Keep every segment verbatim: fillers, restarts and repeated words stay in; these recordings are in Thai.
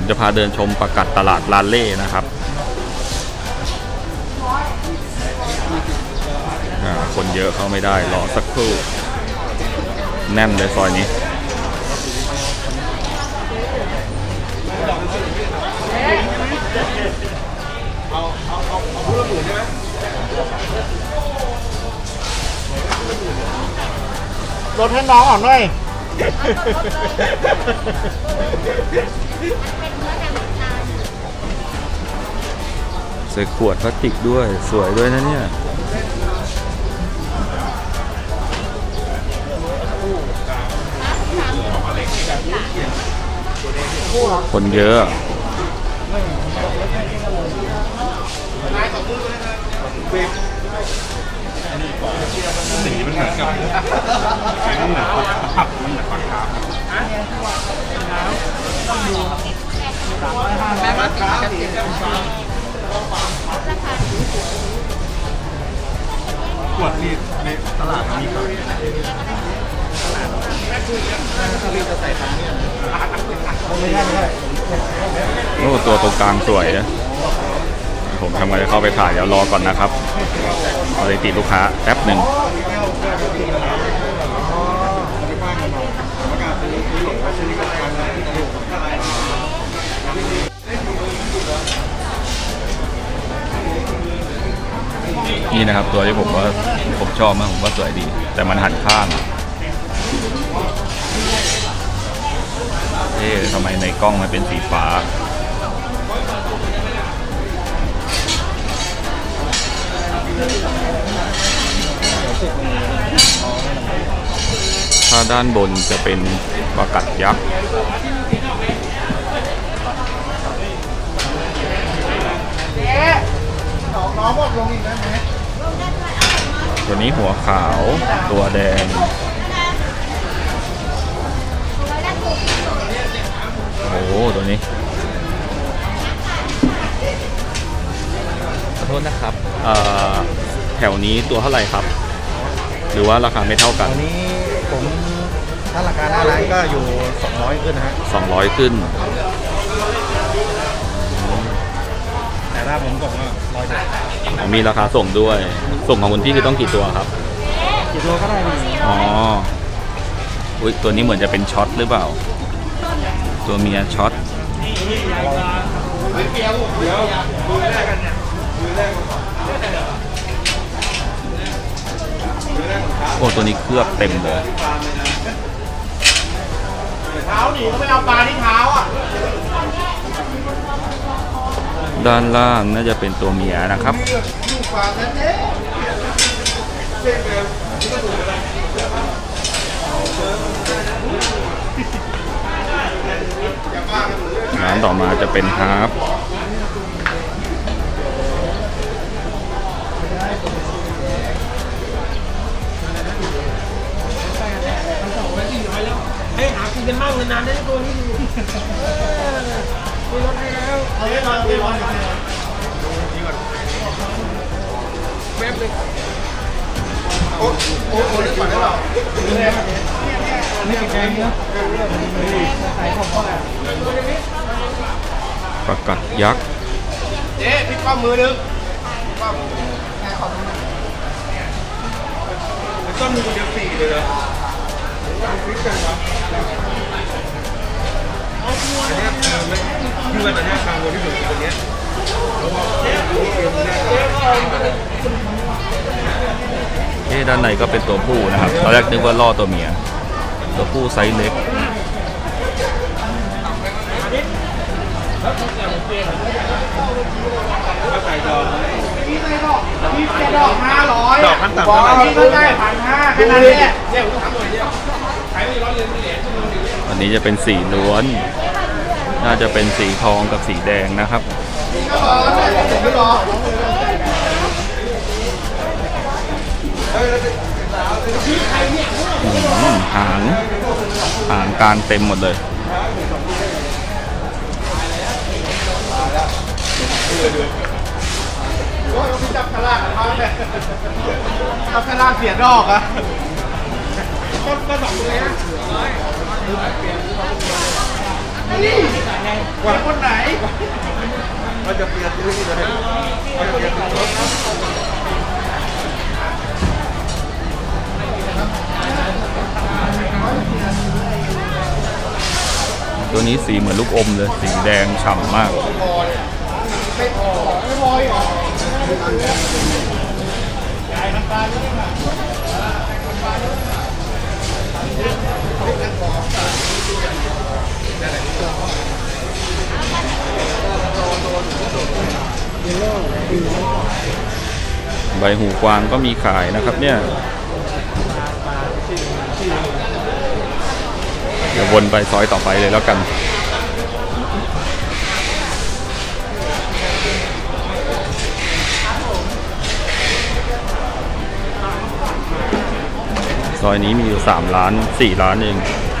จะพาเดินชมประกัดตลาดลาเล่นะครับคนเยอะเข้าไม่ได้รอสักครู่แน่นเลยซอยนี้รถให้น้องอ่อนหน่อยใส่ขวดพลาสติกด้วยสวยด้วยนะเนี่ยคนเยอะสีมันเหมือนกับมันเหมือนผักมันเหมือนปลาคาร์ฟแม่มาติดกันติดกันขวดนี่ในตลาดมีขายตลาดเราจะใส่ทางเนี่ยโอ้ตัวตรงกลางสวยนะผมทำไงเข้าไปถ่ายเดี๋ยวรอก่อนนะครับเอาเลยติดลูกค้าแป๊บหนึ่งนี่นะครับตัวที่ผมว่าผมชอบมากผมว่าสวยดีแต่มันหันข้างเอ๊ะทำไมในกล้องมันเป็นสีฟ้าถ้าด้านบนจะเป็นประกัดยักษ์ตัวนี้หัวขาวตัวแดงโอ้โหตัวนี้ขอโทษนะครับแถวนี้ตัวเท่าไหร่ครับหรือว่าราคาไม่เท่ากันตัวนี้ผมถ้าราคาหน้าร้านก็อยู่สองร้อยขึ้นนะฮะสองร้อยขึ้นแต่ถ้าผมส่งก็ร้อยเดียวมีราคาส่งด้วยส่งของคุณพี่คือต้องกี่ตัวครับกี่ตัวก็ได้อ๋ออุ้ยตัวนี้เหมือนจะเป็นช็อตหรือเปล่าตัวเมียช็อตโอ้ตัวนี้เคลือบเต็มเลยเท้าหนีก็ไม่เอาปลาที่เท้าอ่ะด้านล่างน่าจะเป็นตัวเมียนะครับร้านต่อมาจะเป็นฮาร์ฟเฮ้ยหากินกันมากเลยนานได้ตัวนี้ดูมีรถให้แล้วเอาไว้นอนไปวันแป๊บเลยโอ้โหโอ้ยก่อนได้หรอไม่แกงเนื้อใส่ของพ่อประกัดยักษ์เจ๊พี่ป้อมมือนึงป้อมต้นมือคนเดียวสี่เลยเหรอฟิกกันวะอันนี้คือมันอันนี้ทางวนที่อยู่ตรงนี้เอ๊ะด้านในก็เป็นตัวผู้นะครับตอนแรกนึกว่าล่อตัวเมียตัวผู้ไซส์เล็กใส่ดอกพี่ใส่ดอกพี่ใส่ดอกห้าร้อยดอกพันสามร้อยพี่ก็ได้พันห้าแค่นั้นแหละเนี่ยผมทำหน่อยเดียวขายไม่ร้อยเลยไม่เหลืออันนี้จะเป็นสีล้วนน่าจะเป็นสีทองกับสีแดงนะครับหางหางการเต็มหมดเลยจับขล่างเขาเนี่ยจับขล่างเสียดอกอะต้นก็สองตัวนะกว่าคนไหนเราจะเปลี่ยนชื่อที่เลยเราจะเปลี่ยนรถตัวนี้สีเหมือนลูกอมเลย สีแดงฉ่ำมากไม่พอไม่พออีกเหรอใหญ่น้ำตาลด้วยค่ะใบหูกวางก็มีขายนะครับเนี่ยเดี๋ยววนไปซอยต่อไปเลยแล้วกันซอยนี้มีอยู่สามร้านสี่ร้านเอง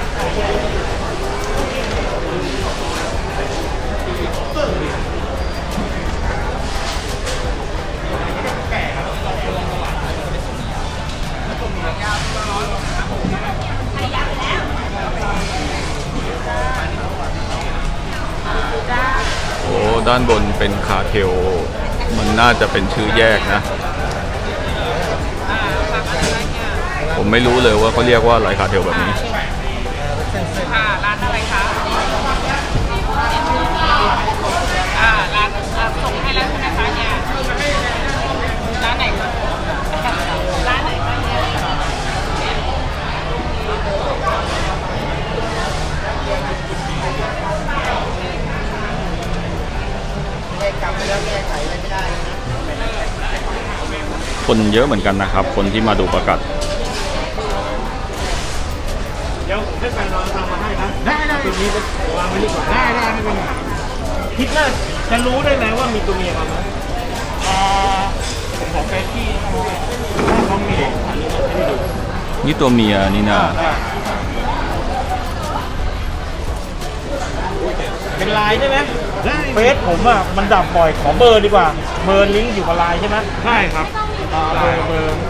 โอ้ด้านบนเป็นคาเทลมันน่าจะเป็นชื่อแยกนะผมไม่รู้เลยว่าเขาเรียกว่าอะไรคาเทลแบบนี้ค่ะร้านอะไรคะอ่าร้านส่งให้แล้วใช่ไหมคะเนี่ยร้านไหนคะร้านไหนคะเนี่ยกลับไปแล้วแก้ไขอะไรไม่ได้คนเยอะเหมือนกันนะครับคนที่มาดูประกาศเดี๋ยวให้แฟนเราทำมาให้นะได้ได้ตัวนี้ก็วางไว้ดีกว่าได้ได้ไม่เป็นไรคิดว่าจะรู้ได้ไหมว่ามีตัวเมียมาไหมอ่าผมขอไปที่เขามีอันนี้ให้ดูนี่ตัวเมียนี่นะเป็นลายใช่ไหมเฟซผมอ่ะมันดับบ่อยขอเบอร์ดีกว่าเบอร์ลิงก์อยู่กับลายใช่ไหมใช่ครับเบอร์เบอร์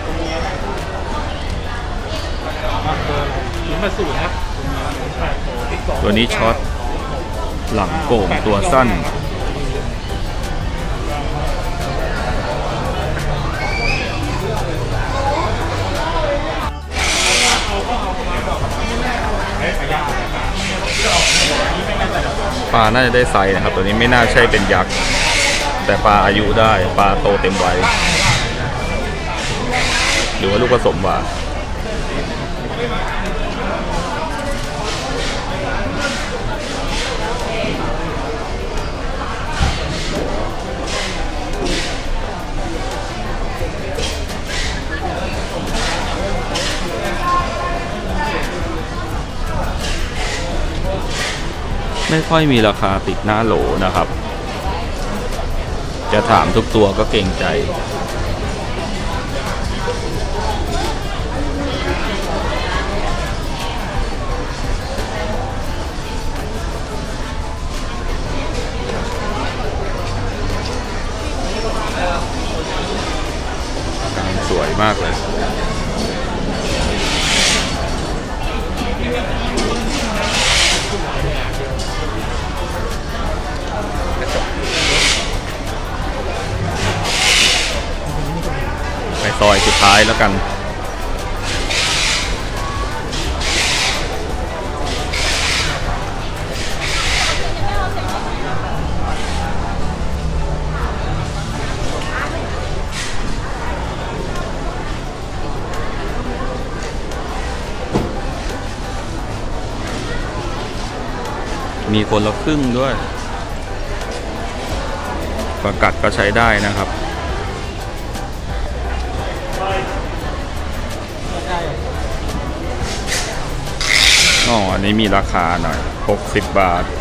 เบอร์ถึงมาสูตรครับตัวนี้ช็อตหลังโก่งตัวสั้นปลาน่าจะได้ไซส์นะครับตัวนี้ไม่น่าใช่เป็นยักษ์แต่ปลาอายุได้ปลาโตเต็มวัยหรือว่าลูกผสมว่าไม่ค่อยมีราคาติดหน้าโหลนะครับจะถามทุกตัวก็เกรงใจสวยมากเลยไปซอยสุดท้ายแล้วกันมีคนละครึ่งด้วยประกัดก็ใช้ได้นะครับอ๋ออันนี้มีราคาหน่อยหกสิบบาท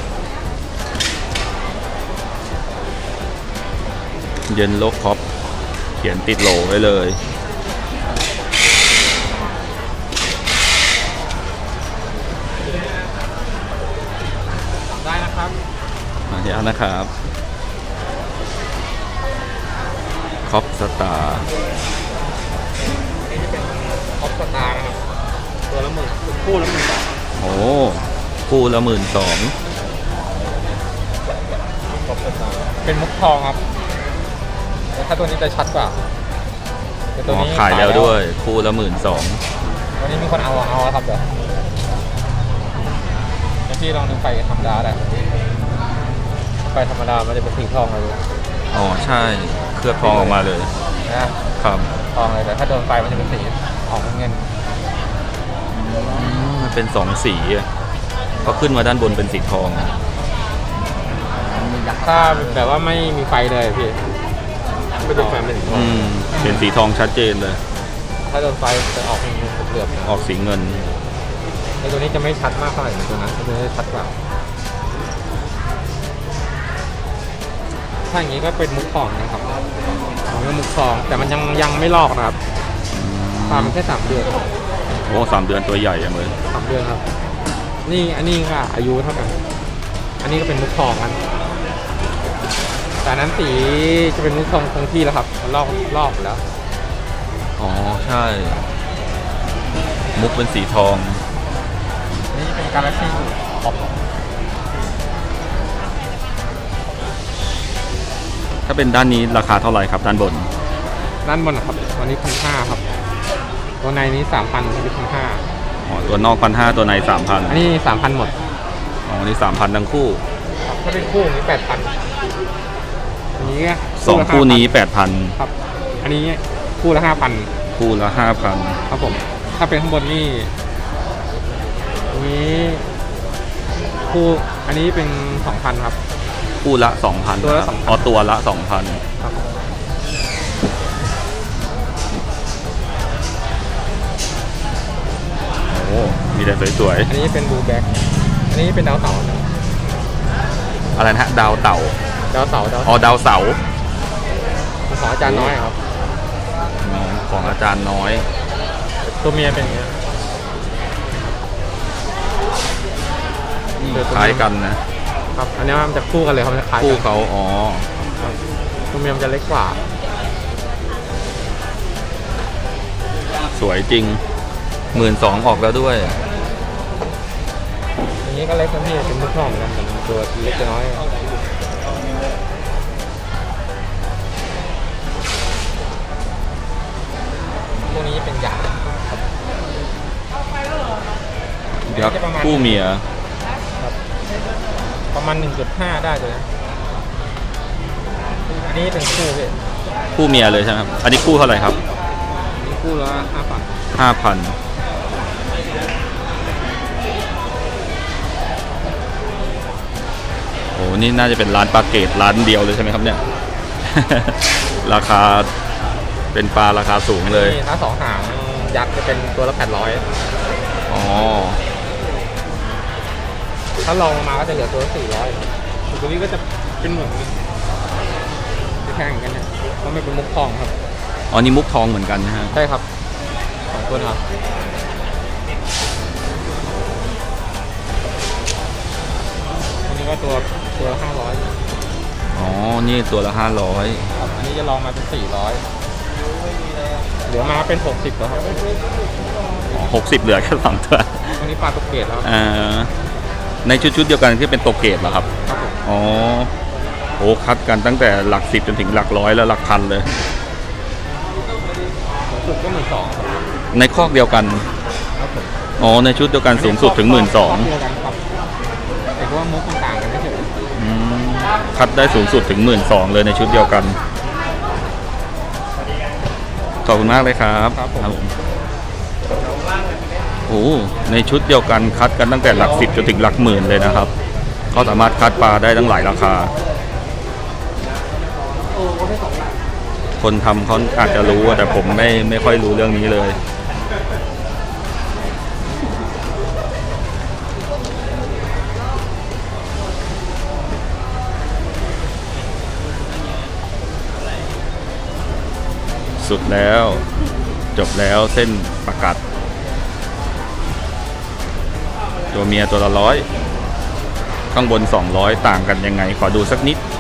เย็นโลคอปเขียนติดโหลไว้เลยได้นะครับมาที่อันนะครับคอปสตาร์คอปสตาร์นะครับตัวละหมื่นคู่ละหมื่นบาทโอ้คู่ละหมื่นสองเป็นมุกทองครับแต่ถ้าตัวนี้จะชัดกว่าแต่ตัวอ๋อนี้ขายแล้วด้วยคู่ละหมื่นสองตัวนี้มีคนเอาเอาครับเดี๋ยวเดี๋ยวพี่ลองดูไฟธรรมดาได้ไฟธรรมดามันจะเป็นสีทองเลยอ๋อใช่เคลือบทองออกมาเลยนะครับ ทองเลยแต่ถ้าโดนไฟมันจะเป็นสีออกเงินอืมมันเป็นสองสีอะก็ขึ้นมาด้านบนเป็นสีทองถ้าแบบว่าไม่มีไฟเลยพี่ไม่โดนไฟเป็นสีทองอืมเป็นสีทองชัดเจนเลยถ้าโดนไฟจะออกเป็นเหลือบออกสีเงินในตัวนี้จะไม่ชัดมากเท่าไหร่ในตัวนั้นตัวนี้จะชัดกว่าถ้าอย่างนี้ก็เป็นมุกทองนะครับของมุกทองแต่มันยังยังไม่ลอกนะครับฟาร์มแค่สามเดือนโอ้สามเดือนตัวใหญ่อะเหมือนสามเดือนครับ นี่อันนี้ก็อายุเท่ากัน อันนี้ก็เป็นมุกทองกันแต่นั้นสีจะเป็นมุกทองคงที่แล้วครับมันลอกลอกแล้วอ๋อใช่ มุกเป็นสีทองนี่เป็นกาแล็กซี่ออกถ้าเป็นด้านนี้ราคาเท่าไหร่ครับด้านบนด้านบนนะครับวันนี้พันห้าครับตัวในนี้สามพันตัวนี้พันห้าอ๋อตัวนอกพันห้าตัวในสามพันอันนี้สามพันหมดอ๋อนี่สามพันทั้งคู่ถ้าเป็นคู่นี้แปดพันอันนี้สองคู่นี้แปดพันครับ อันนี้คู่ละห้าพันคู่ละห้าพันครับผม ถ้าเป็นข้างบนนี่อันนี้คู่อันนี้เป็นสองพันครับคู่ละสองพันตัวละสองพันอ๋อตัวละสองพันครับโอ้มีแต่สวยอันนี้เป็นบูแบ็กอันนี้เป็นดาวเสาร์ๆอะไรนะฮะดาวเต่าดาวเสาร์ดาวอ๋อดาวเสาร์ของอาจารย์น้อยครับอืมของอาจารย์น้อยตัวเมียเป็นอย่างเงี้ยคล้ายกันนะครับ อันนี้มันจะคู่กันเลยครับมันจะคล้ายคู่กันเขาอ๋อตัวเมียมันจะเล็กกว่าสวยจริงหมื่นสองออกแล้วด้วยอย่างนี้ก็เล็กนะพี่เป็นมุกทองเหมือนกันแต่มันตัวเล็กน้อยพวกนี้เป็นหยาบยักษ์คู่เมียประมาณ หนึ่งจุดห้า ได้เลยนะอันนี้เป็นคู่พี่คู่เมียเลยใช่ไหมครับอันนี้คู่เท่าไหร่ครับอันนี้คู่ละห้าพันห้าพันโอ้นี่น่าจะเป็นร้านปลาเกตร้านเดียวเลยใช่ไหมครับเนี่ย ราคาเป็นปลาราคาสูงเลยนี่ถ้าสองหางยักษ์จะเป็นตัวละแปดร้อยอ๋อถ้าลองมาก็จะเหลือตัวละสี่ร้อยตัวนี้ก็จะเป็นเหมือนจะแข่งกันเนี่ยเพราะไม่เป็นมุกทองครับอ๋อนี่มุกทองเหมือนกันนะฮะใช่ครับสองตัวนะครับอันนี้ก็ตัวตัวละห้าร้อยอ๋อนี่ตัวละห้าร้อยครับอันนี้จะลองมาเป็นสี่ร้อยเหลือมาเป็นหกสิบแล้วครับหกสิบเหลือแค่สองตัววันนี้ปลาตกเกตแล้วอ่าในชุดๆเดียวกันที่เป็นตัวเกตเหรอครับครับผมอ๋อโอ้คัดกันตั้งแต่หลักสิบจนถึงหลักร้อยแล้วหลักพันเลยสูงสุดก็หมื่นสองครับในคอกเดียวกันครับผมอ๋อในชุดเดียวกันสูงสุดถึงหมื่นสองเดียวกันครับแต่ว่ามุกต่างๆกันไม่เฉยคัดได้สูงสุดถึงหมื่นสองเลยในชุดเดียวกัน ขอบคุณมากเลยครับครับผมโอ้ในชุดเดียวกันคัดกันตั้งแต่หลักสิบจนถึงหลักหมื่นเลยนะครับเขาสามารถคัดปลาได้ตั้งหลายราคา คนทำเขาอาจจะรู้แต่ผมไม่ไม่ค่อยรู้เรื่องนี้เลย สุดแล้วจบแล้วเส้นประกัดตัวเมียตัวละร้อยข้างบนสองร้อยต่างกันยังไงขอดูสักนิด